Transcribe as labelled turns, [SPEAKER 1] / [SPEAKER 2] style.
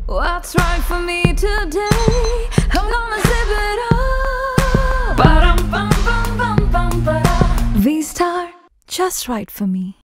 [SPEAKER 1] What's right for me today? I'm gonna zip it up. Ba-dum, bum, bum, bum, bum, ba-da. VStar, just right for me.